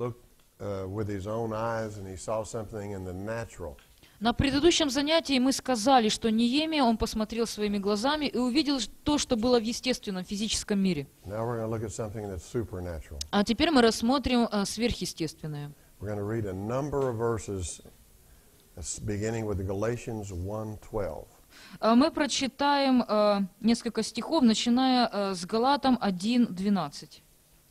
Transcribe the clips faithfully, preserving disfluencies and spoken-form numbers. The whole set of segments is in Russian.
looked uh, with his own eyes and he saw something in the natural. На предыдущем занятии мы сказали, что Неемия, он посмотрел своими глазами и увидел то, что было в естественном физическом мире. Now we're going to look at something that's supernatural. А теперь мы рассмотрим а, сверхъестественное. We're going to read a number of verses beginning with Galatians one twelve. А, мы прочитаем а, несколько стихов, начиная а, с Галатам один двенадцать.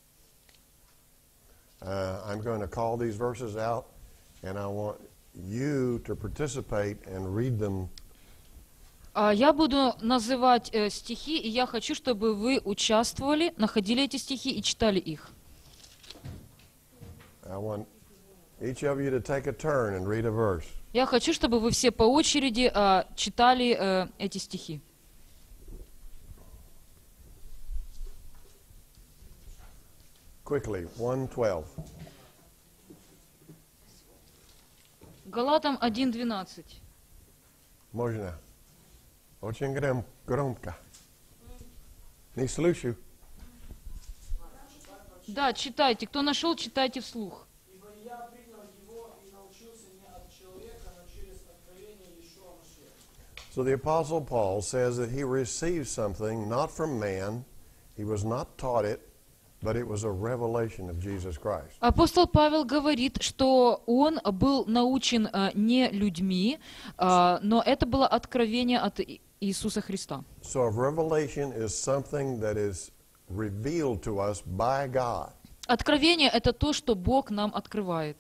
Uh, I'm going to call these verses out, and I want you to participate and read them. А, я буду называть э, стихи, и я хочу, чтобы вы участвовали, находили эти стихи и читали их. I want each of you to take a turn and read a verse. Я хочу, чтобы вы все по очереди а, читали э, эти стихи. Quickly, one twelve. Галатам один двенадцать. Можно. Очень гром- громко. Не слышу. Да, читайте. Кто нашел, читайте вслух. Ибо я принял его и научился не от человека, но через откровение Иешуа Машиаха. So the Apostle Paul says that he received something not from man, he was not taught it, but it was a revelation of Jesus Christ. Апостол Павел говорит, что он был научен а, не людьми, а, но это было откровение от И- Иисуса Христа. So a revelation is something that is revealed to us by God. Откровение — это то, что Бог нам открывает.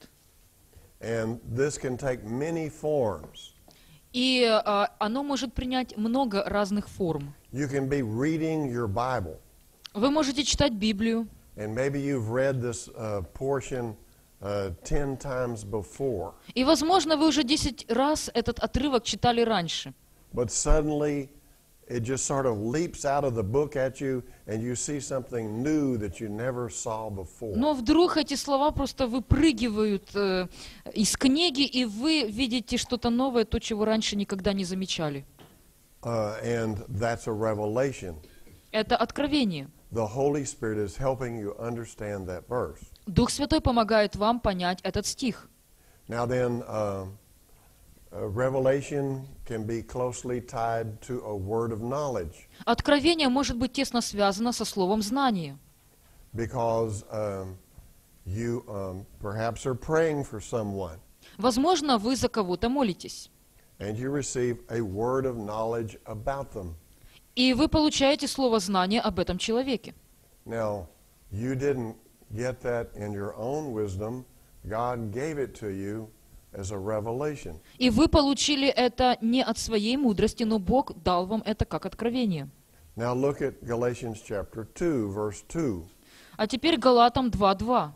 And this can take many forms. И а, оно может принять много разных форм. You can be reading your Bible, Вы можете читать Библию, and maybe you've read this uh, portion uh, ten times before, и, возможно, вы уже десять раз этот отрывок читали раньше. but suddenly it just sort of leaps out of the book at you, and you see something new that you never saw before. Но вдруг эти слова просто выпрыгивают э, из книги, и вы видите что-то новое, то, чего раньше никогда не замечали. Uh, and that's a revelation. Это откровение. The Holy Spirit is helping you understand that verse. Дух Святой помогает вам понять этот стих. Now then, uh, uh, revelation can be closely tied to a word of knowledge, Откровение может быть тесно связано со словом знания. because um, you um, perhaps are praying for someone, Возможно, вы за кого-то молитесь, and you receive a word of knowledge about them. и вы получаете слово знания об этом человеке. Now, you didn't get that in your own wisdom. God gave it to you as a revelation. И вы получили это не от своей мудрости, но Бог дал вам это как откровение. Now look at Galatians chapter two, verse two. А теперь Галатам два два.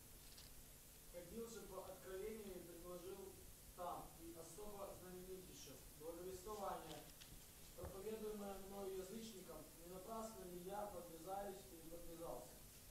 Ходил же по откровению и предложил там, и особо знаменитейшее благовествование, проповедуемое мною язычникам, не напрасно ли я подвязаюсь и подвязался.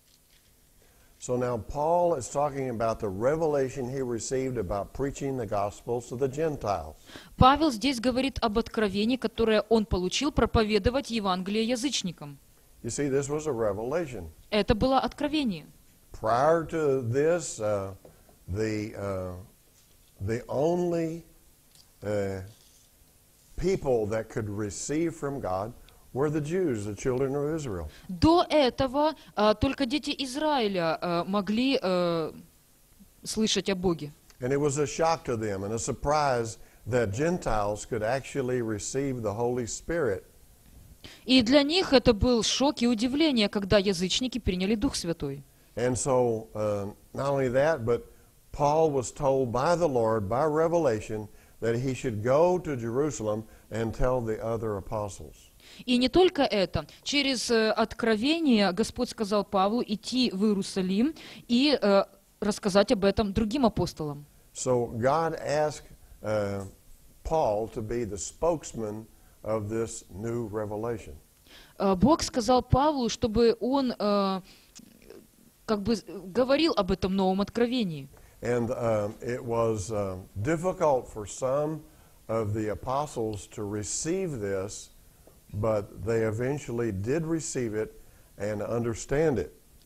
So now Paul is talking about the revelation he received about preaching the gospels to the Gentiles. Павел здесь говорит об откровении, которое он получил проповедовать Евангелие язычникам. You see, this was a revelation. Это было откровение. Prior to this, uh, the uh, the only uh, people that could receive from God were the Jews, the children of Israel. До этого а, только дети Израиля а, могли а, слышать о Боге. And it was a shock to them and a surprise that Gentiles could actually receive the Holy Spirit. И для них это был шок и удивление, когда язычники приняли Дух Святой. And so, uh, not only that, but Paul was told by the Lord, by revelation, that he should go to Jerusalem and tell the other apostles. И не только это. Через э, откровение Господь сказал Павлу идти в Иерусалим и э, рассказать об этом другим апостолам. So God asked uh, Paul to be the spokesman of this new revelation. Э, Бог сказал Павлу, чтобы он э, как бы говорил об этом новом откровении. And um, it was uh, difficult for some of the apostles to receive this, but they eventually did receive it and understand it.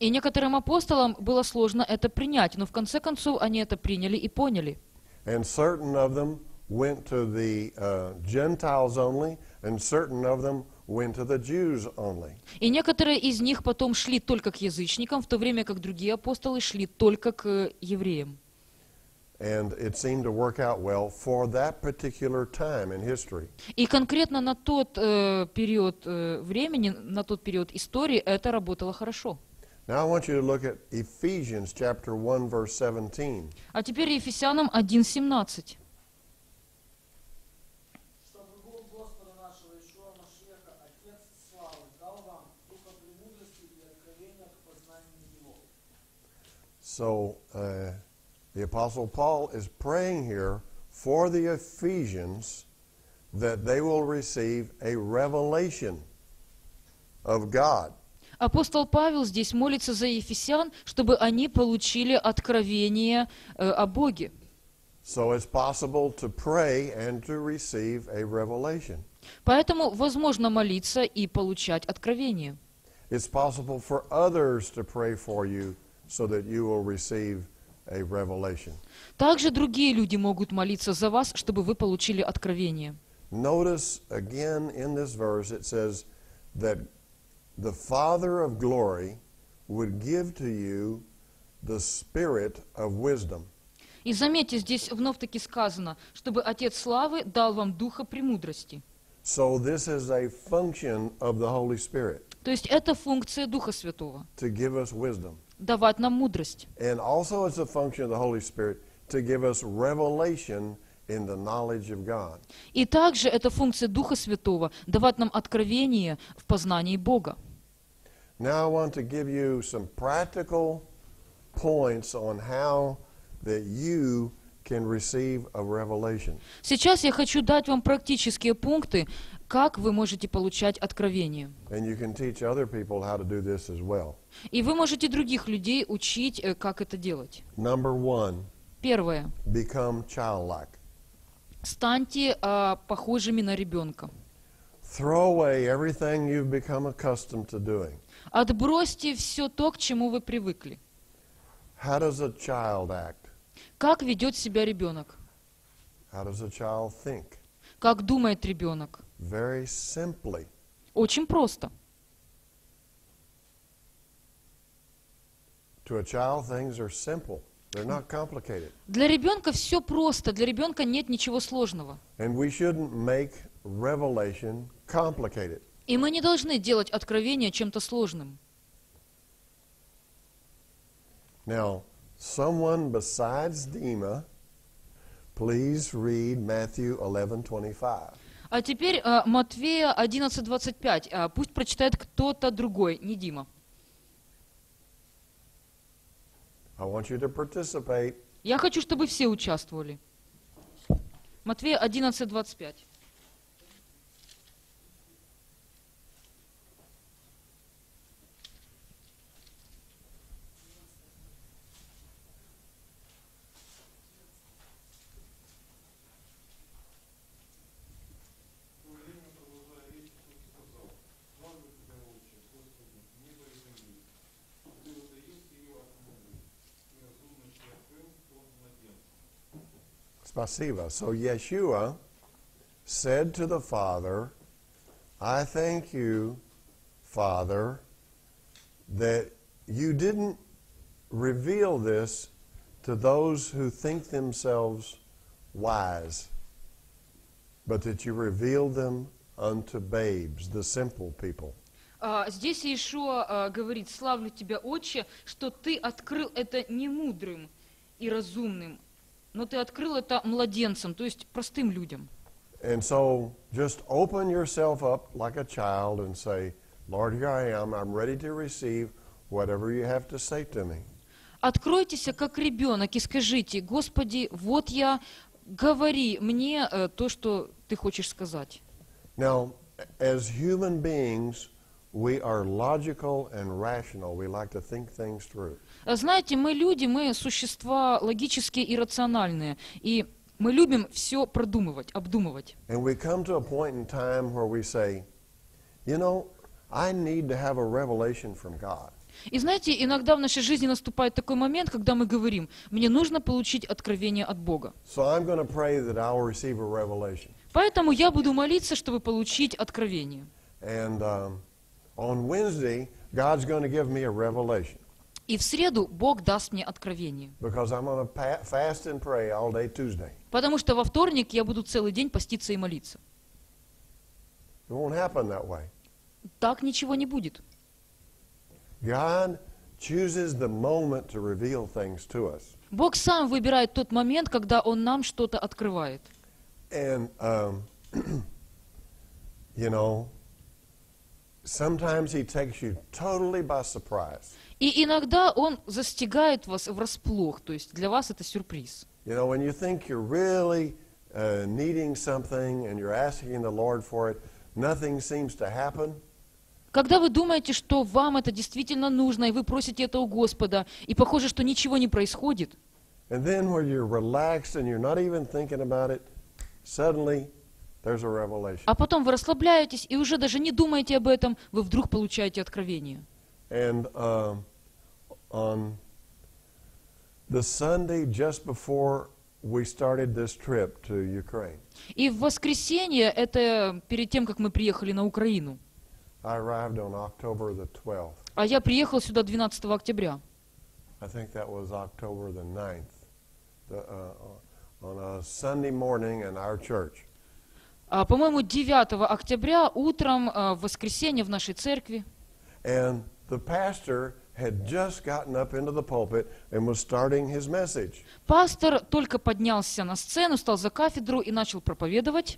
И некоторым апостолам было сложно это принять, но в конце концов они это приняли и поняли. And certain of them went to the uh, Gentiles only, and certain of them went to the Jews only. И некоторые из них потом шли только к язычникам, в то время как другие апостолы шли только к евреям. And it seemed to work out well for that particular time in history. И конкретно на тот э, период э, времени, на тот период истории это работало хорошо. Now I want you to look at Ephesians chapter one, verse seventeen. А теперь Ефесянам один семнадцать. Чтобы Бог Господа нашего Ишуа Машеха, Отец славы, дал вам духа премудрости и откровения к познанию Его. So uh, the Apostle Paul is praying here for the Ephesians that they will receive a revelation of God. Апостол Павел здесь молится за ефесян, чтобы они получили откровение э, о Боге. So it's possible to pray and to receive a revelation. Поэтому возможно молиться и получать откровение. It's possible for others to pray for you so that you will receive a revelation. Также другие люди могут молиться за вас, чтобы вы получили откровение. Notice again in this verse it says that the Father of glory would give to you the spirit of wisdom. И заметьте, здесь вновь-таки сказано, чтобы Отец Славы дал вам духа премудрости. So this is a function of the Holy Spirit, То есть это функция Духа Святого, to give us wisdom. давать нам мудрость. And also it's a function of the Holy Spirit to give us revelation in the knowledge of God. И также это функция Духа Святого, давать нам откровение в познании Бога. Now I want to give you some practical points on how that you can receive a revelation. Сейчас я хочу дать вам практические пункты, как вы можете получать откровение. And you can teach other people how to do this as well. И вы можете других людей учить, э, как это делать. Number one, Первое. become childlike. Станьте а, похожими на ребенка. Throw away everything you've become accustomed to doing. Отбросьте все то, к чему вы привыкли. How does a child act? Как ведет себя ребенок? How does a child think? Как думает ребенок? Very simply. Очень просто. To a child, things are simple. They're not complicated. Для ребенка все просто, для ребенка нет ничего сложного. And we shouldn't make revelation complicated. И мы не должны делать откровение чем-то сложным. Now, someone besides Dima, please read Matthew eleven twenty-five. А теперь а, Матфея одиннадцать двадцать пять. А, пусть прочитает кто-то другой, не Дима. I want you to participate. Я хочу, чтобы все участвовали. Матфея одиннадцать двадцать пять. Spasiba. So Yeshua said to the Father, I thank you, Father, that you didn't reveal this to those who think themselves wise, but that you revealed them unto babes, the simple people. А, здесь Иешуа а, говорит: «Славлю Тебя, Отче, что Ты открыл это не мудрым и разумным, но Ты открыл это младенцам, то есть простым людям». And so just open yourself up like a child and say, Lord, here I am. I'm ready to receive whatever you have to say to me. Откройтесь, как ребенок, и скажите: «Господи, вот я, говори мне э, то, что Ты хочешь сказать». Now, as human beings, we are logical and rational. We like to think things through. Знаете, мы люди, мы существа логические и рациональные, и мы любим все продумывать, обдумывать. And we come to a point in time where we say, you know, I need to have a revelation from God. И знаете, иногда в нашей жизни наступает такой момент, когда мы говорим, мне нужно получить откровение от Бога. So I'm going to pray that I'll receive a revelation. Поэтому я буду молиться, чтобы получить откровение. And um, on Wednesday, God's going to give me a revelation. И в среду Бог даст мне откровение. Because I'm going to fast and pray all day Tuesday. Потому что во вторник я буду целый день поститься и молиться. It won't happen that way. Так ничего не будет. God chooses the moment to reveal things to us. Бог сам выбирает тот момент, когда Он нам что-то открывает. And, um, you know, sometimes He takes you totally by surprise. И иногда Он застигает вас врасплох, то есть для вас это сюрприз. You know, when you think you're really uh, needing something and you're asking the Lord for it, nothing seems to happen. Когда вы думаете, что вам это действительно нужно, и вы просите это у Господа, и похоже, что ничего не происходит, And then when you're relaxed and you're not even thinking about it, suddenly there's a revelation. а потом вы расслабляетесь и уже даже не думаете об этом, вы вдруг получаете откровение. And um, on the Sunday just before we started this trip to Ukraine, И в воскресенье, это перед тем, как мы приехали на Украину, I arrived on October the twelfth. а я приехал сюда двенадцатого октября. I think that was October the ninth, the, uh, on a Sunday morning in our church. А, по-моему, девятого октября утром а, в воскресенье в нашей церкви. And the pastor had just gotten up into the pulpit and was starting his message. Пастор только поднялся на сцену, стал за кафедру и начал проповедовать.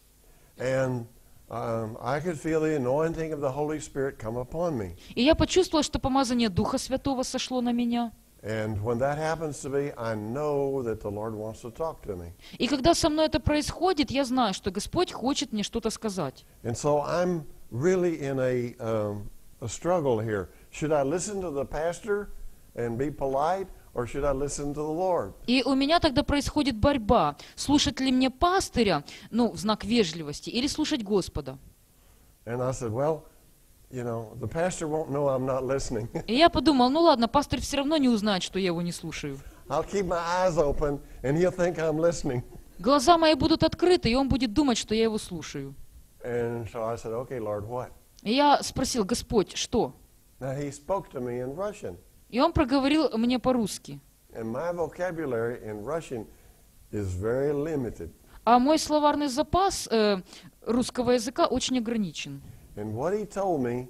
And um, I could feel the anointing of the Holy Spirit come upon me. И я почувствовала, что помазание Духа Святого сошло на меня. And when that happens to me, I know that the Lord wants to talk to me. И когда со мной это происходит, я знаю, что Господь хочет мне что-то сказать. And so I'm really in a, um, a struggle here. Should I listen to the pastor and be polite, or should I listen to the Lord? И у меня тогда происходит борьба. Слушать ли мне пастыря, ну, в знак вежливости, или слушать Господа? And I said, well, you know, the pastor won't know I'm not listening. И я подумал, ну ладно, пастырь все равно не узнает, что я его не слушаю. I'll keep my eyes open, and he'll think I'm listening. Глаза мои будут открыты, и он будет думать, что я его слушаю. And so I said, okay, Lord, what? И я спросил, Господь, что? Now he spoke to me in Russian, И он проговорил мне по-русски. and my vocabulary in Russian is very limited. А мой словарный запас э, русского языка очень ограничен. And what he told me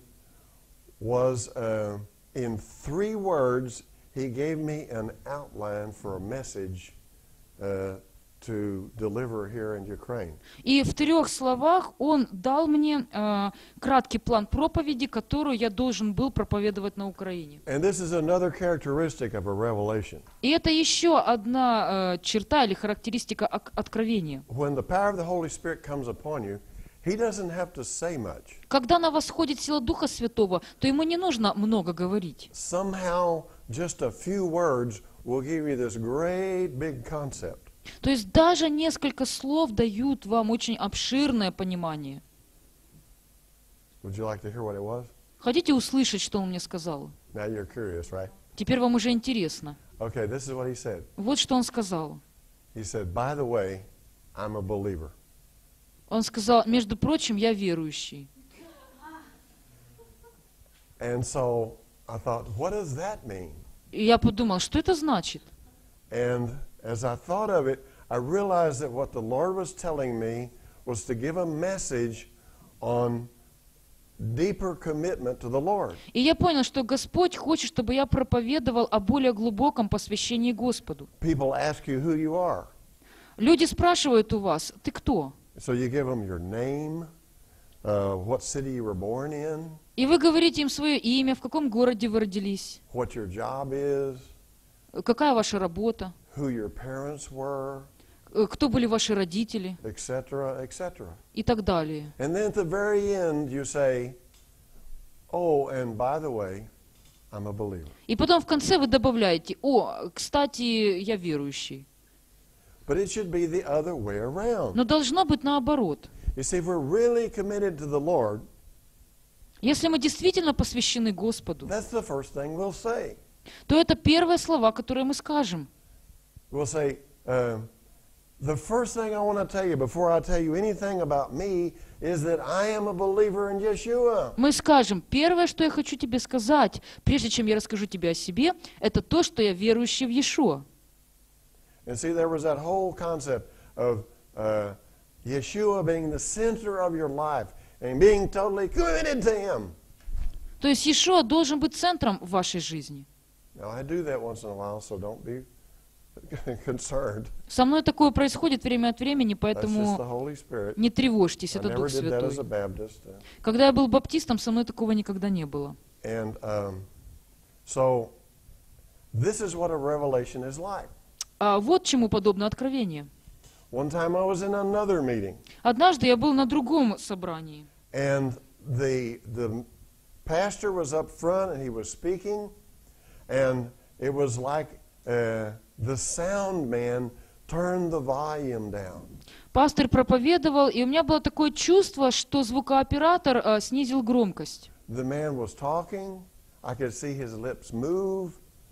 was, uh, in three words, he gave me an outline for a message uh, to deliver here in Ukraine. И в трех словах он дал мне э, краткий план проповеди, которую я должен был проповедовать на Украине. And this is another characteristic of a revelation. И это еще одна э, черта или характеристика ок- откровения. When the power of the Holy Spirit comes upon you, he doesn't have to say much. Когда на вас сходит сила Духа Святого, то ему не нужно много говорить. Somehow, just a few words will give you this great big concept. То есть даже несколько слов дают вам очень обширное понимание. Would you like to hear what it was? Хотите услышать, что он мне сказал? Now you're curious, right? Теперь вам уже интересно. Okay, this is what he said. Вот что он сказал. He said, by the way, I'm a believer. Он сказал, между прочим, я верующий. And so I thought, what does that mean? И я подумал, что это значит? And as I thought of it, I realized that what the Lord was telling me was to give a message on deeper commitment to the Lord. И я понял, что Господь хочет, чтобы я проповедовал о более глубоком посвящении Господу. People ask you who you are. Люди спрашивают у вас, ты кто? So you give them your name, uh, what city you were born in, И вы говорите им свое имя, в каком городе вы родились, what your job is, какая ваша работа, who your parents were, э, кто были ваши родители et cetera, et cetera. и так далее. And then at the very end, you say, oh, and by the way, I'm a believer. И потом в конце вы добавляете, о, кстати, я верующий. But it should be the other way around. Но должно быть наоборот. You see, if we're really committed to the Lord, Если мы действительно посвящены Господу, that's the first thing we'll say. то это первые слова, которые мы скажем. We'll say, uh, the first thing I want to tell you before I tell you anything about me is that I am a believer in Yeshua. Мы скажем, первое, что я хочу тебе сказать, прежде чем я расскажу тебе о себе, это то, что я верующий в Иешуа. And see, there was that whole concept of uh, Yeshua being the center of your life and being totally committed to Him. То есть Иешуа должен быть центром вашей жизни. Now, I do that once in a while, so don't be concerned. Со мной такое происходит время от времени, That's just the поэтому Holy Spirit. не тревожьтесь, I это Дух never did that as a Святой. Baptist. uh, Когда я был баптистом, со мной такого никогда не было. And um, so, this is what a revelation is like. А вот чему подобно откровение. One time I was in another meeting, Однажды я был на другом собрании, and the the pastor was up front, and he was speaking, and it was like uh, the sound man turned the volume down. пастор проповедовал, и у меня было такое чувство, что звукооператор а, снизил громкость. The man was talking. I could see his lips move.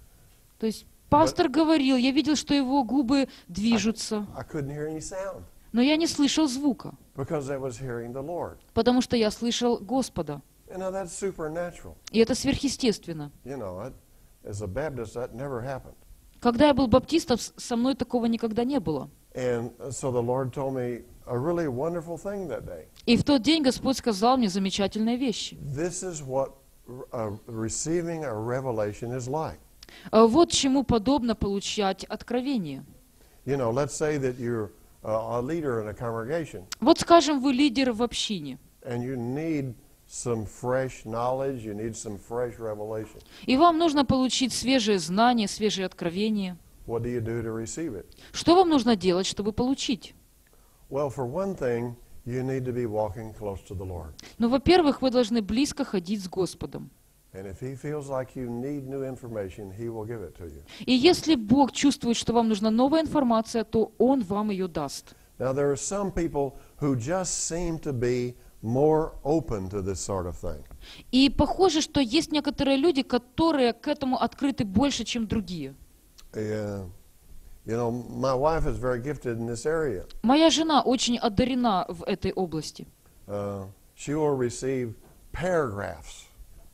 То есть пастор говорил, я видел, что его губы движутся, I couldn't hear any sound но я не слышал звука, because I was hearing the Lord. потому что я слышал Господа. You know, that's supernatural. И это сверхъестественно. You know, I, as a Baptist, that never happened. Когда я был баптистом, с- со мной такого никогда не было. And so the Lord told me a really wonderful thing that day. И в тот день Господь сказал мне замечательные вещи. This is what uh, receiving a revelation is like. А вот чему подобно получать откровение. You know, let's say that you're uh, a leader in a congregation Вот скажем, вы лидер в общине, and you need some fresh knowledge, you need some fresh revelation. и вам нужно получить свежие знания, свежие откровения. What do you do to receive it? Что вам нужно делать, чтобы получить? Well, for one thing, you need to be walking close to the Lord. Ну, во-первых, вы должны близко ходить с Господом. And if He feels like you need new information, He will give it to you. И если Бог чувствует, что вам нужна новая информация, то Он вам ее даст. Now, there are some people who just seem to be more open to this sort of thing. И похоже, что есть некоторые люди, которые к этому открыты больше, чем другие. Uh, you know, my wife is very gifted in this area. Моя жена очень одарена в этой области. Uh, she will receive paragraphs,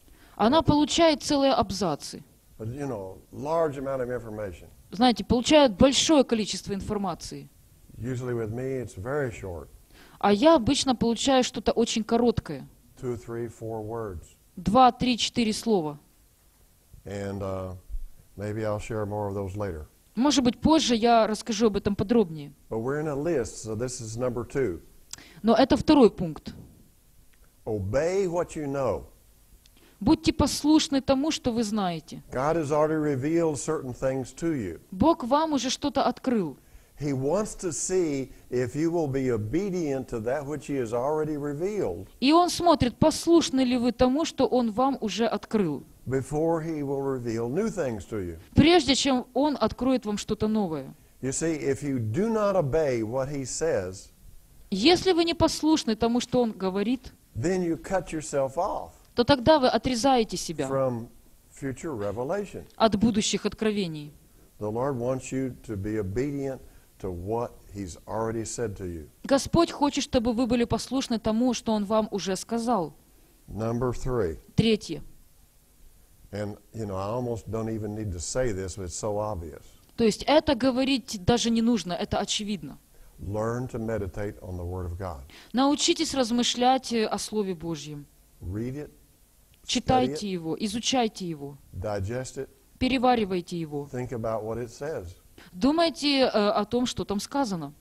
Она получает целые абзацы. you know, large amount of information. Знаете, получает большое количество информации. Usually with me, it's very short, А я обычно получаю что-то очень короткое. two, three, four words. Два, три, четыре слова. And uh, maybe I'll share more of those later. Может быть, позже я расскажу об этом подробнее. But we're in a list, so this is number two. Но это второй пункт. Obey what you know. Будьте послушны тому, что вы знаете. God has already revealed certain things to you. Бог вам уже что-то открыл. He wants to see if you will be obedient to that which He has already revealed И Он смотрит, послушны ли вы тому, что Он вам уже открыл, before He will reveal new things to you. прежде чем Он откроет вам что-то новое. You see, if you do not obey what He says, Если вы не послушны тому, что Он говорит, then you cut yourself off то тогда вы отрезаете себя from future revelation. от будущих откровений. The Lord wants you to be obedient to what He's already said to you. Господь хочет, чтобы вы были послушны тому, что Он вам уже сказал. Number three, Третье. and you know, I almost don't even need to say this, but it's so obvious. То есть это говорить даже не нужно, это очевидно. Learn to meditate on the Word of God. Научитесь размышлять э, о Слове Божьем. Read it, Читайте его, изучайте его, digest it, переваривайте его. think about what it says. Думайте э, о том, что там сказано.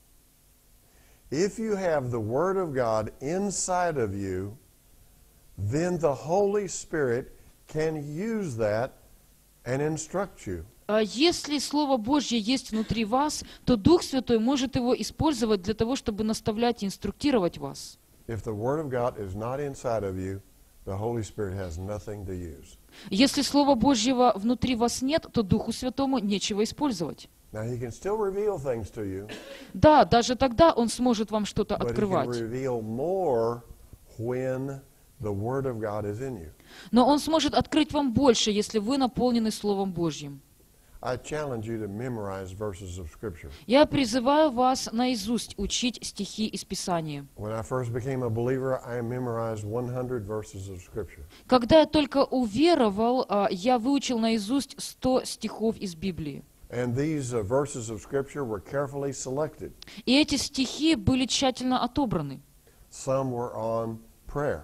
If you have the Word of God inside of you, then the Holy Spirit can use that and instruct you. А Если Слово Божье есть внутри вас, то Дух Святой может его использовать для того, чтобы наставлять и инструктировать вас. If the Word of God is not inside of you, the Holy Spirit has nothing to use. Если Слова Божьего внутри вас нет, то Духу Святому нечего использовать. Now, He can still reveal things to you, Да, даже тогда Он сможет вам что-то but He can открывать. reveal more when the Word of God is in you. Но Он сможет открыть вам больше, если вы наполнены Словом Божьим. I challenge you to memorize verses of Scripture. Я призываю вас наизусть учить стихи из Писания. When I first became a believer, I memorized one hundred verses of Scripture. Когда я только уверовал, а, я выучил наизусть сто стихов из Библии. And these uh, verses of Scripture were carefully selected. И эти стихи были тщательно отобраны. Some were on prayer.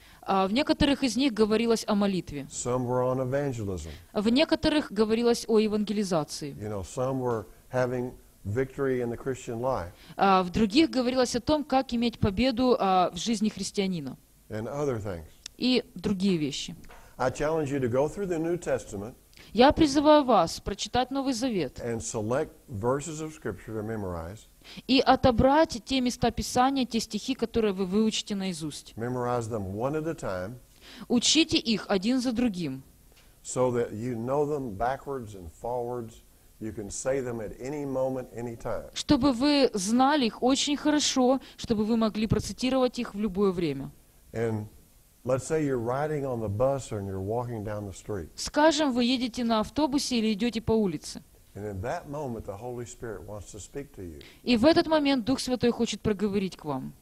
А в некоторых из них говорилось о молитве. Some were on evangelism. В некоторых говорилось о евангелизации. You know, some were having victory in the Christian life. А в других говорилось о том, как иметь победу а, в жизни христианина. And other things. И другие вещи. I challenge you to go through the New Testament Я призываю вас прочитать Новый Завет and select verses of Scripture to memorize. и отобрать те места Писания, те стихи, которые вы выучите наизусть. Memorize them one at a time Учите их один за другим, so that you know them backwards and forwards. You can say them at any moment, any time. чтобы вы знали их очень хорошо, чтобы вы могли процитировать их в любое время. And let's say you're riding on the bus or you're walking down the street. Скажем, вы едете на автобусе или идете по улице. And in that moment, the Holy Spirit wants to speak to you. И в этот момент Дух Святой хочет проговорить к вам.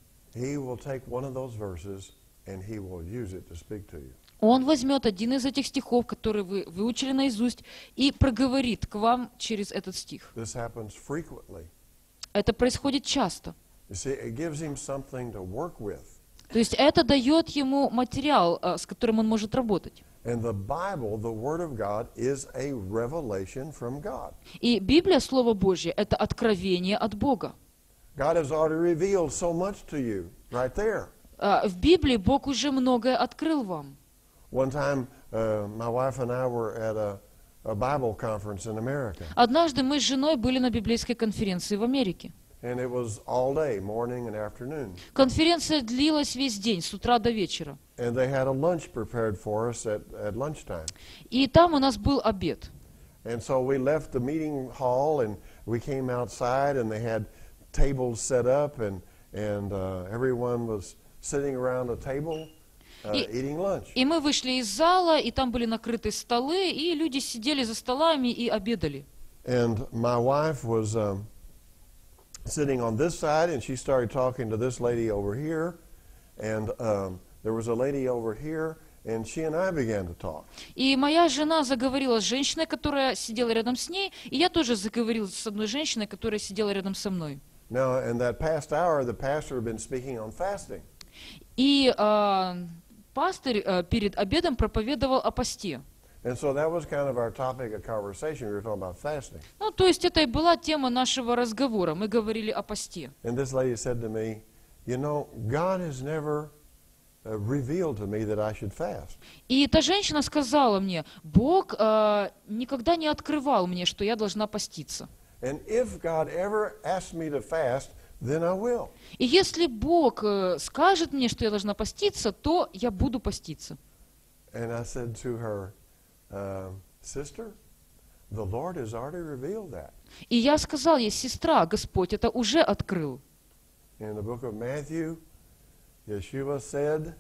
He will take one of those verses and he will use it to speak to you. Он возьмет один из этих стихов, которые вы выучили наизусть, и проговорит к вам через этот стих. This happens frequently. Это происходит часто. You see, it gives him something to work with. То есть это дает ему материал, а, с которым он может работать. And the Bible, the Word of God, is a revelation from God. И Библия, Слово Божье, это откровение от Бога. God has already revealed so much to you right there. А, В Библии Бог уже многое открыл вам. One time, uh, my wife and I were at a, a Bible conference in America. Однажды мы с женой были на библейской конференции в Америке. And it was all day, morning and afternoon. Конференция длилась весь день, с утра до вечера. And they had a lunch prepared for us at, at lunchtime. И там у нас был обед. And so we left the meeting hall and we came outside and they had tables set up and, and uh, everyone was sitting around a table uh, И- eating lunch. И мы вышли из зала, и там были накрыты столы, и люди сидели за столами и обедали. And my wife was um, sitting on this side and she started talking to this lady over here. And um, there was a lady over here and she and I began to talk. И моя жена заговорила с женщиной, которая сидела рядом с ней, и я тоже заговорила с одной женщиной, которая сидела рядом со мной. Now, in that past hour, the pastor had been speaking on fasting. И а, пастырь а, перед обедом проповедовал о посте. And so that was kind of our topic of conversation. We were talking about fasting. Ну, то есть это и была тема нашего разговора. Мы говорили о посте. And this lady said to me, you know, God has never uh, revealed to me that I should fast. И эта женщина сказала мне, Бог а, никогда не открывал мне, что я должна поститься. And if God ever asks me to fast, then I will. И если Бог э, скажет мне, что я должна поститься, то я буду поститься. And I said to her, uh, sister, the Lord has already revealed that. И я сказал ей, сестра, Господь это уже открыл. In the book of Matthew, Yeshua said,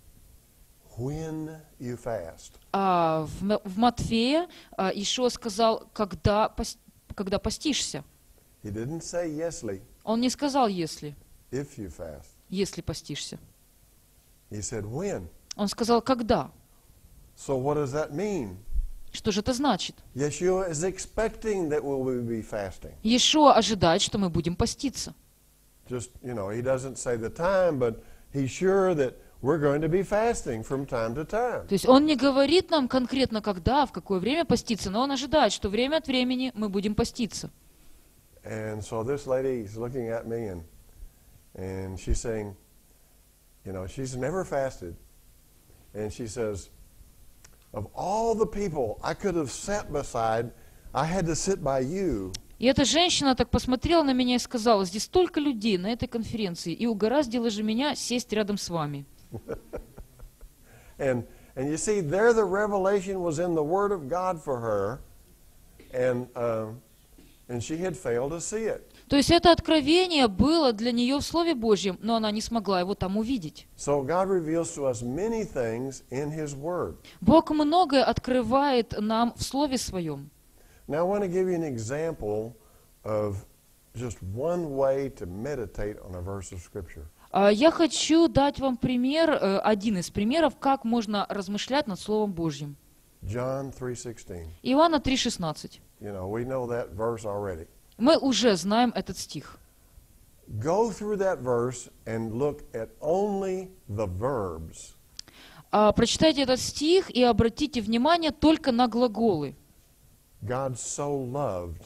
when you fast. А в, М- в Матфея а, Ишуа сказал, когда, пос- когда постишься. He didn't say yesly, Он не сказал, если, if you fast. если постишься. He said when. Он сказал, когда. So what does that mean? Что же это значит? Yeshua is expecting that we will be fasting. Ишуа ожидает, что мы будем поститься. Just, you know, he doesn't say the time, but he's sure that we're going to be fasting from time to time. То есть он не говорит нам конкретно, когда, в какое время поститься, но он ожидает, что время от времени мы будем поститься. And so this lady is looking at me and and she's saying, you know, she's never fasted. And she says, of all the people I could have sat beside, I had to sit by you. И эта женщина так посмотрела на меня и сказала, здесь столько людей на этой конференции, и угораздило же меня сесть рядом с вами. And and you see, there the revelation was in the Word of God for her. And uh, and she had failed to see it. То есть это откровение было для нее в Слове Божьем, но она не смогла его там увидеть. So God reveals to us many things in His Word. Бог многое открывает нам в Слове Своем. Now I want to give you an example of just one way to meditate on a verse of Scripture. А, Я хочу дать вам пример, э, один из примеров, как можно размышлять над Словом Божьим. John three sixteen. Иоанна три шестнадцать. You know, we know that verse already. Мы уже знаем этот стих. Go through that verse and look at only the verbs. А, Прочитайте этот стих и обратите внимание только на глаголы. God so loved.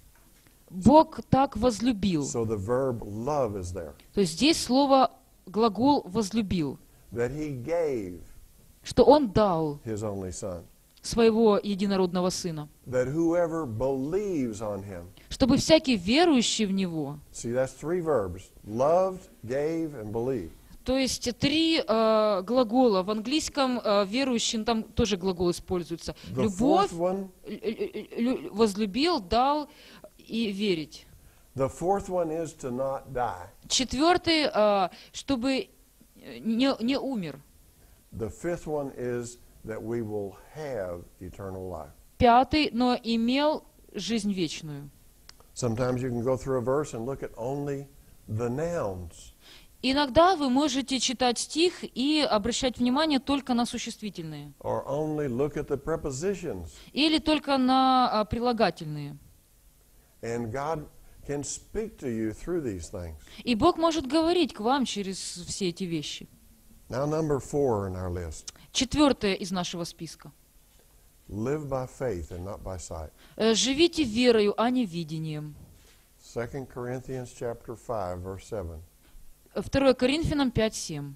Бог так возлюбил. So the verb love is there. То есть здесь слово глагол возлюбил, That He gave что Он дал His only Son. своего единородного Сына, That whoever believes on Him. чтобы всякий верующий в Него. See, that's three verbs. Loved, gave, and believed. То есть три э, глагола. В английском э, верующий, там тоже глагол используется. The Любовь, fourth one, лю- лю- возлюбил, дал и верить. the fourth one is to not die. Четвертый, э, чтобы не, не умер. The fifth one is that we will have eternal life. Пятый, но имел жизнь вечную. Sometimes you can go through a verse and look at only the nouns. Иногда вы можете читать стих и обращать внимание только на существительные. Or only look at the prepositions. Или только на а, прилагательные. And God can speak to you through these things. И Бог может говорить к вам через все эти вещи. Now, number four in our list. Четвертое из нашего списка. Live by faith and not by sight. Э, Живите верою, а не видением. Second Corinthians chapter five, verse seven. второе Коринфянам пять семь.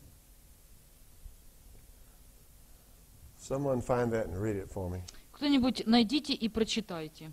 Someone find that and read it for me. Кто-нибудь найдите и прочитайте.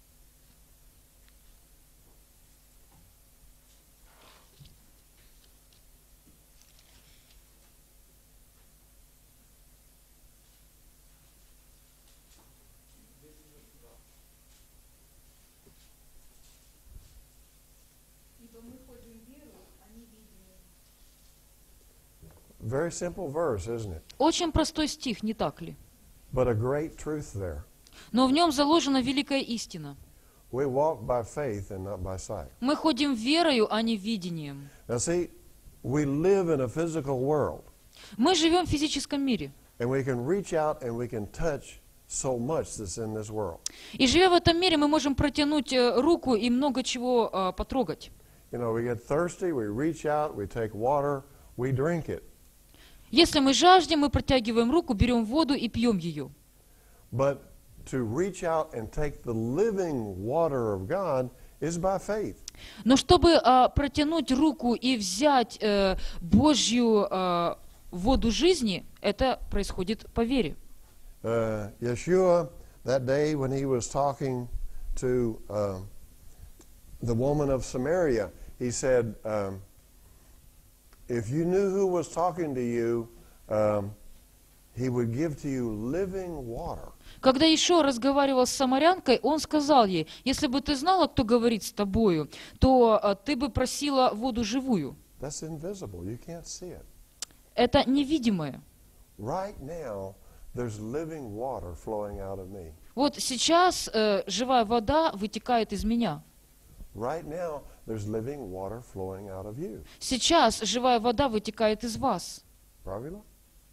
Very simple verse, isn't it? Очень простой стих, не так ли? But a great truth there. Но в нем заложена великая истина. We walk by faith and not by sight. Мы ходим верою, а не видением. Now see, we live in a physical world, Мы живем в физическом мире. and we can reach out and we can touch so much that's in this world. И живя в этом мире, мы можем протянуть э, руку и много чего э, потрогать. You know, we get thirsty, we reach out, we take water, we drink it. Если мы жаждем, мы протягиваем руку, берем воду и пьем ее. But to reach out and take the living water of God is by faith. Но чтобы э, протянуть руку и взять э, Божью э, воду жизни, это происходит по вере. Uh, Yeshua, that day when he was talking to uh, the woman of Samaria, he said, um, if you knew who was talking to you, um, he would give to you living water. Когда Иешуа разговаривал с самарянкой, он сказал ей: если бы ты знала, кто говорит с тобою, то э, ты бы просила воду живую. That's invisible. You can't see it. Это невидимое. Right now, there's living water flowing out of me. Вот сейчас э, живая вода вытекает из меня. Right now, there's living water flowing out of you. Сейчас живая вода вытекает из вас. Правильно?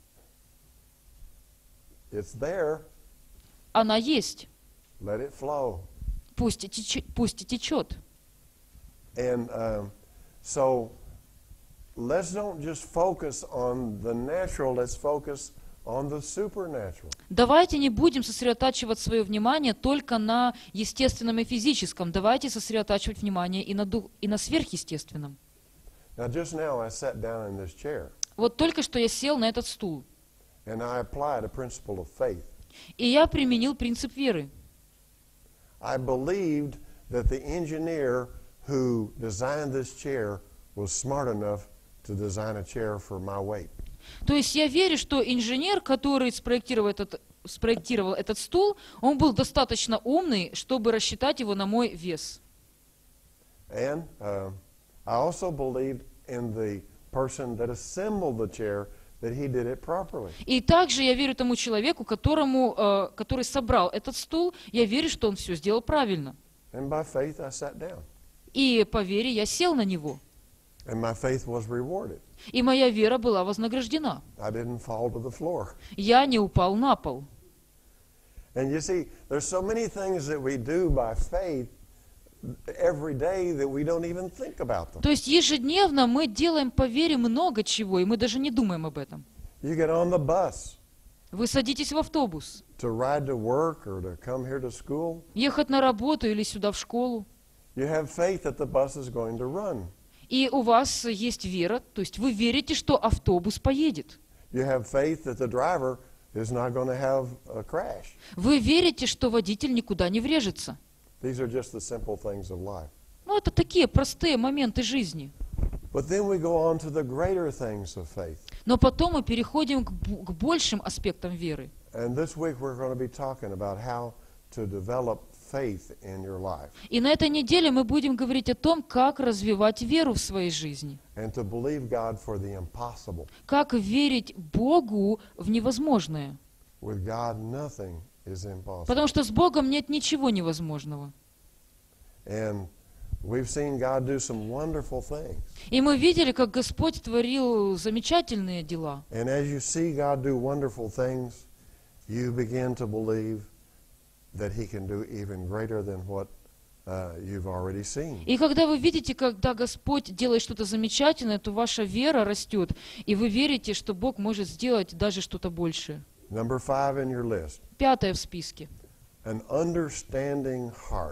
It's there. Она есть. Let it flow. Пусть и тече- пусть и течет. And um, so, let's don't just focus on the natural, let's focus on the supernatural. Давайте не будем сосредотачивать свое внимание только на естественном и физическом. Давайте сосредотачивать внимание и на, дух, и на сверхъестественном. Now, just now I sat down in this chair Вот только что я сел на этот стул, and I applied a principle of faith. и я применил принцип веры. I believed that the engineer who designed this chair was smart enough to design a chair for my weight. То есть я верю, что инженер, который спроектировал этот, спроектировал этот стул, он был достаточно умный, чтобы рассчитать его на мой вес. And uh, I also believed in the person that assembled the chair, that he did it properly. И также я верю тому человеку, которому, э, который собрал этот стул, я верю, что он все сделал правильно. And by faith I sat down. И по вере я сел на него. And my faith was rewarded. И моя вера была вознаграждена. I didn't fall to the floor. Я не упал на пол. And you see, there's so many things that we do by faith every day that we don't even think about them. То есть ежедневно мы делаем по вере много чего, и мы даже не думаем об этом. You get on the bus Вы садитесь в автобус, to ride to work or to come here to school. ехать на работу или сюда в школу. You have faith that the bus is going to run. И у вас есть вера, то есть вы верите, что автобус поедет. You have faith that the driver is not going to have a crash. Вы верите, что водитель никуда не врежется. These are just the simple things of life. Ну, это такие простые моменты жизни. But then we go on to the greater things of faith. Но потом мы переходим к, б- к большим аспектам веры. And this week we're going to be talking about how to develop faith in your life И на этой неделе мы будем говорить о том, как развивать веру в своей жизни. and to believe God for the impossible. Как верить Богу в невозможное. With God, nothing is impossible. Потому что с Богом нет ничего невозможного. And we've seen God do some wonderful things. И мы видели, как Господь творил замечательные дела. And as you see God do wonderful things, you begin to believe that He can do even greater than what uh, you've already seen. И когда вы видите, когда Господь делает что-то замечательное, то ваша вера растет, и вы верите, что Бог может сделать даже что-то большее. Number five in your list, Пятое в списке. an understanding heart.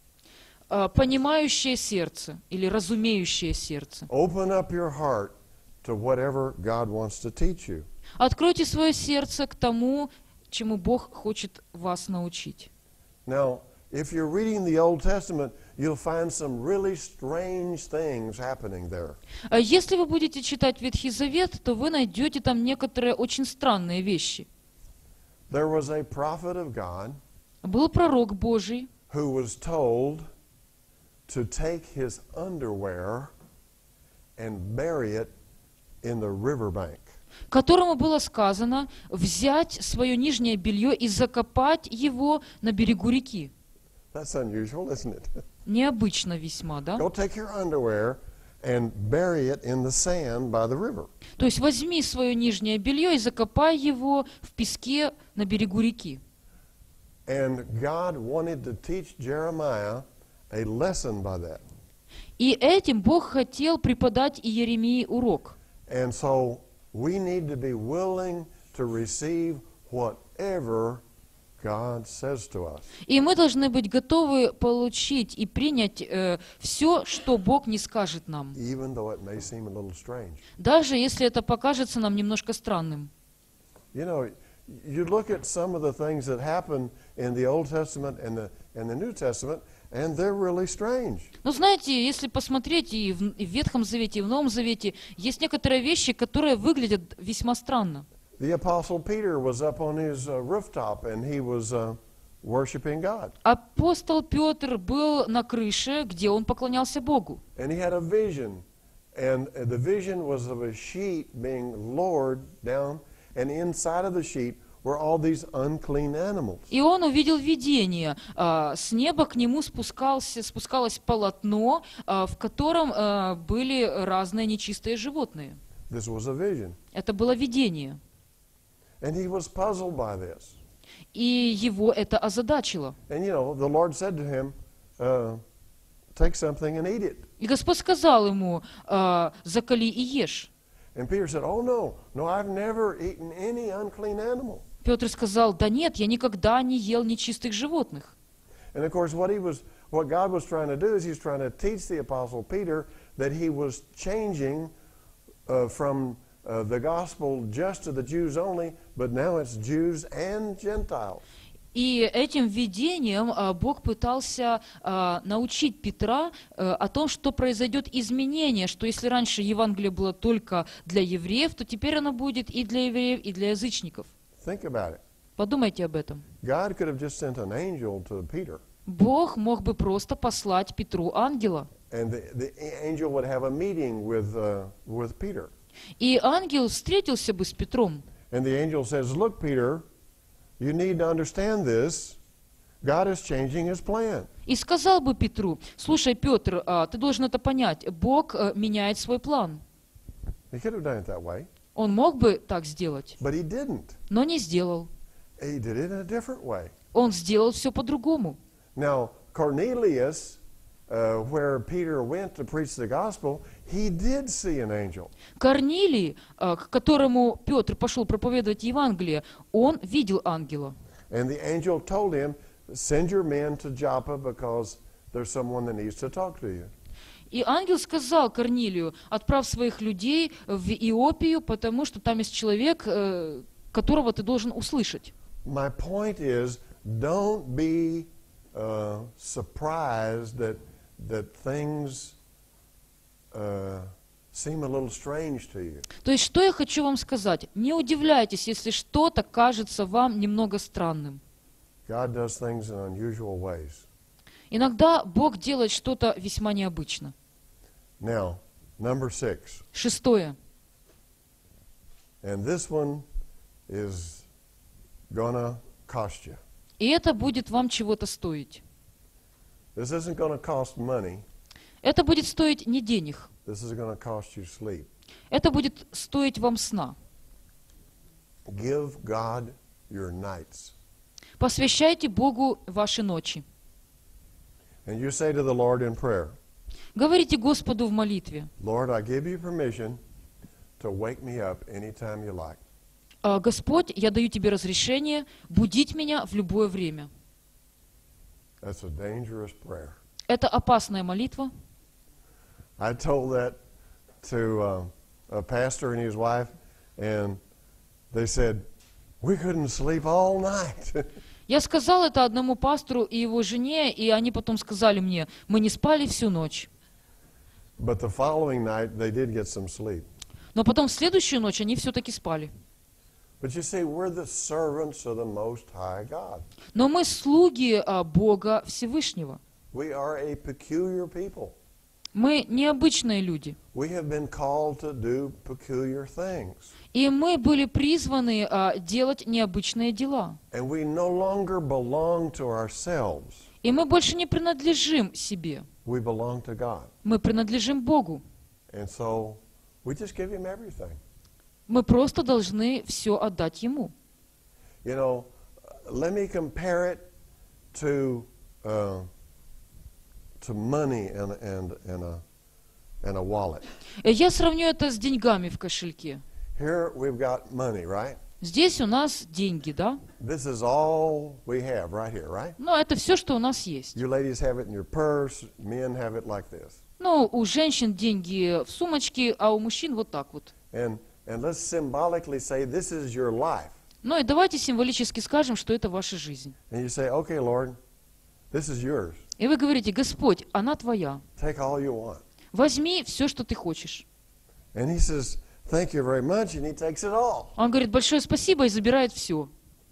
А, Понимающее сердце или разумеющее сердце. Open up your heart to whatever God wants to teach you. Откройте свое сердце к тому, чему Бог хочет вас научить. Now, if you're reading the Old Testament, you'll find some really strange things happening there. А Если вы будете читать Ветхий Завет, то вы найдете там некоторые очень странные вещи. There was a prophet of God Был пророк Божий, who was told to take his underwear and bury it in the riverbank. которому было сказано взять свое нижнее белье и закопать его на берегу реки. That's unusual, isn't it? Необычно весьма, да? Go take your underwear and bury it in the sand by the river. То есть возьми свое нижнее белье и закопай его в песке на берегу реки. And God wanted to teach Jeremiah a lesson by that. И этим Бог хотел преподать Иеремии урок. And so we need to be willing to receive whatever God says to us. И мы должны быть готовы получить и принять э, все, что Бог не скажет нам, Even though it may seem a little strange. даже если это покажется нам немножко странным. You know, you look at some of the things that happen in the Old Testament and the, and the New Testament, and they're really strange. Но знаете, если посмотреть и в, и в Ветхом Завете, и в Новом Завете, есть некоторые вещи, которые выглядят весьма странно. The Apostle Peter was up on his uh, rooftop, and he was uh, worshiping God. Апостол Петр был на крыше, где он поклонялся Богу. And he had a vision, and uh, the vision was of a sheet being lowered down, and inside of the sheet were all these unclean animals. И он увидел видение. А, С неба к нему спускался, спускалось полотно, а, в котором а, были разные нечистые животные. This was a vision. Это было видение. And he was puzzled by this. И его это озадачило. And you know, the Lord said to him, uh, take something and eat it. И Господь сказал ему, а, закали и ешь. And Peter said, oh no, no, I've never eaten any unclean animal. Петр сказал, да нет, я никогда не ел нечистых животных. And of course, what he was, what God was trying to do is he's trying to teach the Apostle Peter that he was changing uh, from uh, the gospel just to the Jews only, but now it's Jews and Gentiles. И этим видением а, Бог пытался а, научить Петра а, о том, что произойдет изменение, что если раньше Евангелие было только для евреев, то теперь оно будет и для евреев, и для язычников. Think about it. Подумайте об этом. God could have just sent an angel to Peter, Бог мог бы просто послать Петру ангела, and the, the angel would have a meeting with, uh, with Peter. И ангел встретился бы с Петром. And the angel says, look, Peter, you need to understand this. God is changing his plan. И сказал бы Петру: слушай, Петр, а, ты должен это понять, Бог а, меняет свой план. He could have done it that way, Он мог бы так сделать, but he didn't. но не сделал. He did it in a different way. Он сделал все по-другому. Now, Cornelius, uh, where Peter went to preach the gospel, he did see an angel. Корнилий, а, к которому Петр пошел проповедовать Евангелие, он видел ангела. And the angel told him, send your men to Joppa because there's someone that needs to talk to you. И ангел сказал Корнилию: отправь своих людей в Иопию, потому что там есть человек, э, которого ты должен услышать. My point is, don't be uh, surprised that that things uh, seem a little strange to you. То есть, что я хочу вам сказать? Не удивляйтесь, если что-то кажется вам немного странным. God does things in unusual ways. Иногда Бог делает что-то весьма необычно. Now, number six, Шестое. and this one is gonna cost you. И это будет вам чего-то стоить. This isn't gonna cost money. Это будет стоить не денег. This is gonna cost you sleep. Это будет стоить вам сна. Give God your nights. Посвящайте Богу ваши ночи. And you say to the Lord in prayer, Говорите Господу в молитве: Lord, I give you permission to wake me up anytime you like. «А, Господь, я даю тебе разрешение будить меня в любое время». That's a dangerous prayer. Это опасная молитва. I told that to uh, a pastor and his wife, and they said, we couldn't sleep all night. Я сказал это одному пастору и его жене, и они потом сказали мне: мы не спали всю ночь. But the following night, they did get some sleep. Но потом в следующую ночь они все-таки спали. But you see, we're the servants of the Most High God. Но мы слуги а, Бога Всевышнего. We are a peculiar people. Мы необычные люди. We have been called to do peculiar things. И мы были призваны а, делать необычные дела. And we no longer belong to ourselves. И мы больше не принадлежим себе. We belong to God. Мы принадлежим Богу. And so we just give Him everything. Мы просто должны все отдать Ему. You know, let me compare it to uh, to money and and and a and a wallet. Я сравню это с деньгами в кошельке. Here we've got money, right? Здесь у нас деньги, да? This is all we have right here, right? Но это все, что у нас есть. You ladies have it in your purse, men have it like this. Ну, у женщин деньги в сумочке, а у мужчин вот так вот. And and let's symbolically say this is your life. Ну и давайте символически скажем, что это ваша жизнь. And you say, okay, Lord, this is yours. И вы говорите: Господь, она твоя. Take all you want. Возьми все, что ты хочешь. And He says, thank you very much, and He takes it all. Он говорит: большое спасибо, и забирает все.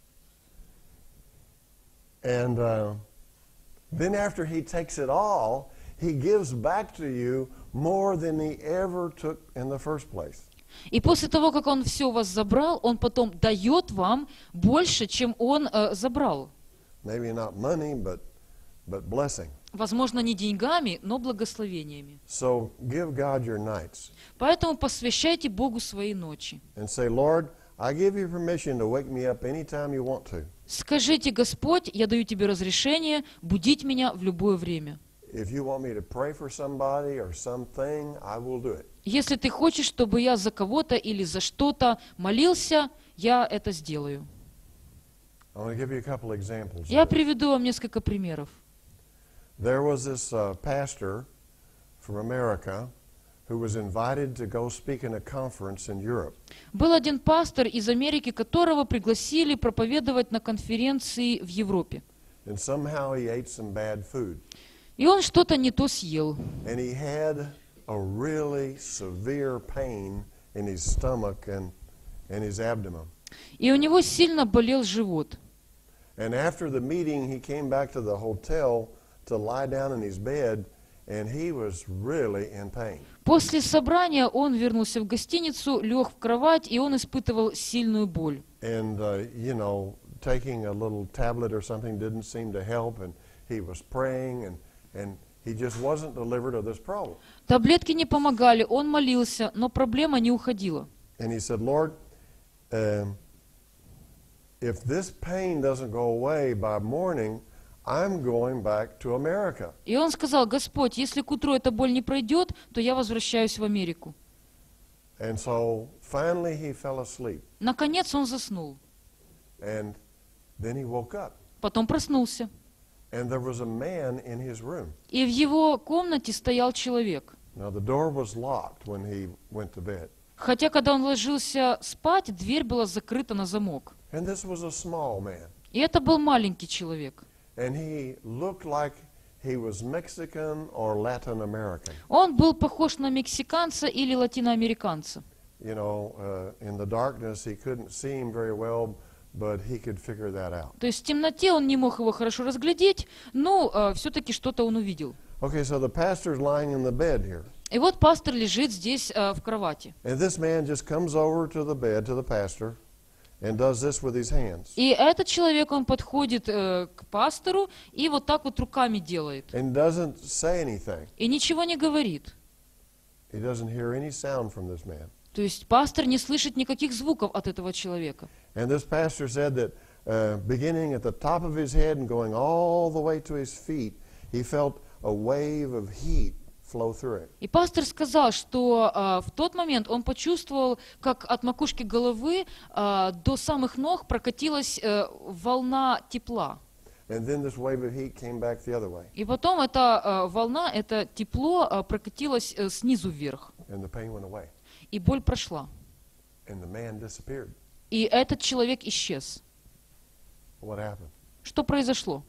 And uh, then after He takes it all, He gives back to you more than He ever took in the first place. И после того, как Он все у вас забрал, Он потом дает вам больше, чем Он э, забрал. Maybe not money, but but blessing. Возможно, не деньгами, но благословениями. So give God your nights Поэтому посвящайте Богу свои ночи. and say, Lord, I give you permission to wake me up anytime you want to. Скажите: Господь, я даю тебе разрешение будить меня в любое время. If you want me to pray for somebody or something, I will do it. Если ты хочешь, чтобы я за кого-то или за что-то молился, я это сделаю. I want to give you a couple examples. Я of this. приведу вам несколько примеров. There was this uh, pastor from America who was invited to go speak in a conference in Europe. Был один пастор из Америки, которого пригласили проповедовать на конференции в Европе. And somehow he ate some bad food. И он что-то не то съел. And he had a really severe pain in his stomach and, and his abdomen. И у него сильно болел живот. And after the meeting, he came back to the hotel to lie down in his bed, and he was really in pain. После собрания он вернулся в гостиницу, лег в кровать, и он испытывал сильную боль. And, uh, you know, taking a little tablet or something didn't seem to help, and he was praying, and, and he just wasn't delivered of this problem. Таблетки не помогали, он молился, но проблема не уходила. And he said, Lord, um, if this pain doesn't go away by morning, I'm going back to America. И он сказал: Господь, если к утру эта боль не пройдет, то я возвращаюсь в Америку. And so finally he fell asleep. Наконец он заснул. And then he woke up. Потом проснулся. And there was a man in his room. И в его комнате стоял человек. Now the door was locked when he went to bed. Хотя, когда он ложился спать, дверь была закрыта на замок. And this was a small man. И это был маленький человек. And he looked like he was Mexican or Latin American. Он был похож на мексиканца или латиноамериканца. You know, uh, in the darkness he couldn't see him very well, but he could figure that out. То есть в темноте он не мог его хорошо разглядеть, но э, все-таки что-то он увидел. Okay, so the pastor's lying in the bed here. И вот пастор лежит здесь э, в кровати. And this man just comes over to the bed, to the pastor, and does this with his hands. И этот человек, он подходит э, к пастору и вот так вот руками делает. And doesn't say anything. И ничего не говорит. He doesn't hear any sound from this man. То есть пастор не слышит никаких звуков от этого человека. And this pastor said that uh, beginning at the top of his head and going all the way to his feet, he felt a wave of heat flow through it. И пастор сказал, что э, в тот момент он почувствовал, как от макушки головы э, до самых ног прокатилась э, волна тепла. And then this wave of heat came back the other way, И потом эта э, волна, это тепло э, прокатилось э, снизу вверх. and the pain went away, И боль прошла. and the man disappeared. И этот человек исчез. What happened? Что произошло?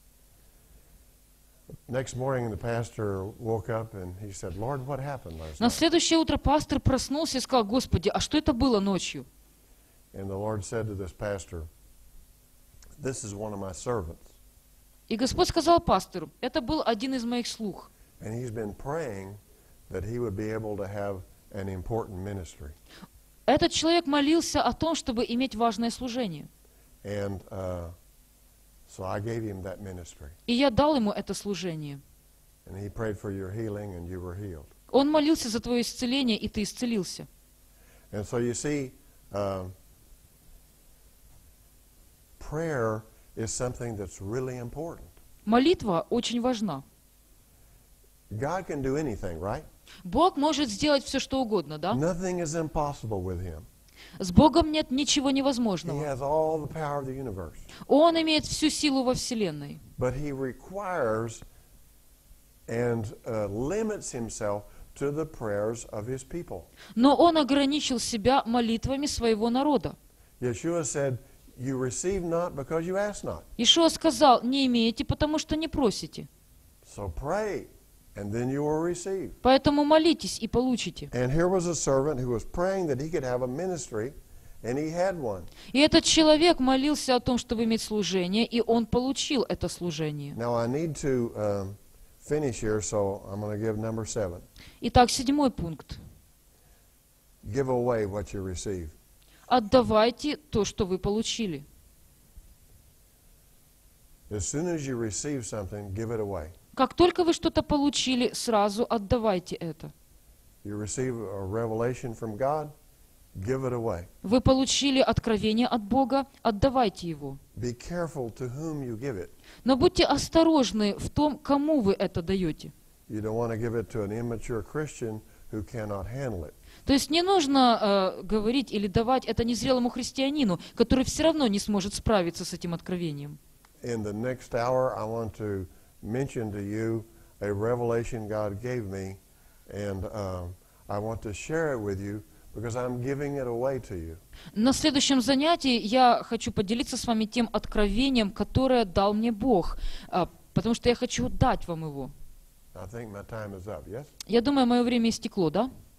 Next morning, the pastor woke up and he said, Lord, what happened last На night? следующее утро пастор проснулся и сказал: Господи, а что это было ночью? And the Lord said to this pastor, this is one of my servants, И Господь сказал пастору: это был один из моих слуг. and he's been praying that he would be able to have an important ministry. Этот человек молился о том, чтобы иметь важное служение. And uh, so I gave him that ministry. И я дал ему это служение. And he prayed for your healing, and you were healed. Он молился за твое исцеление, и ты исцелился. And so you see, um, prayer is something that's really important. Молитва очень важна. God can do anything, right? Бог может сделать все, что угодно, да? Nothing is impossible with him. С Богом нет ничего He невозможного. has all the power of the universe. Он имеет всю силу во Вселенной. But he requires and uh, limits himself to the prayers of his people. Но Он ограничил себя молитвами своего народа. Yeshua said, you receive not because you ask not. Ишуа сказал: не имеете, потому что не просите. So pray, and then you will receive. Поэтому молитесь и получите. And here was a servant who was praying that he could have a ministry, and he had one. И этот человек молился о том, чтобы иметь служение, и он получил это служение. Now I need to um, finish here, so I'm going to give number seven. Итак, седьмой пункт. Give away what you receive. Отдавайте то, что вы получили. As soon as you receive something, give it away. Как только вы что-то получили, сразу отдавайте это. You receive a revelation from God, give it away. Вы получили откровение от Бога, отдавайте его. Be careful to whom you give it. Но будьте осторожны в том, кому вы это даете. You don't want to give it to an immature Christian who cannot handle it. То есть не нужно э, говорить или давать это незрелому христианину, который все равно не сможет справиться с этим откровением. In the next hour, I want to mention to you a revelation God gave me, and um, I want to share it with you because I'm giving it away to you. На следующем занятии я хочу поделиться с вами тем откровением, которое дал мне Бог, э, потому что я хочу дать вам его. I think my time is up, yes? Я думаю, мое время истекло, да?